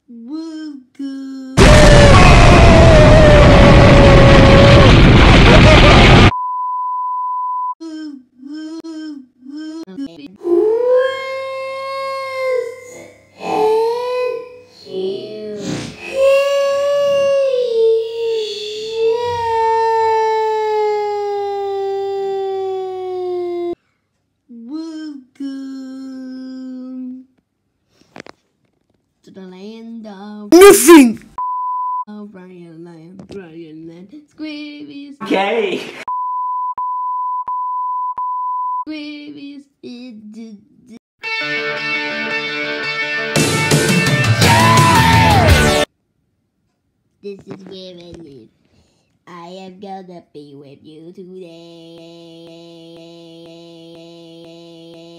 Welcome. Welcome to the land of nothing. Brian Land, Squeebies, Okay. Squeebies. This is where I live. I am gonna be with you today.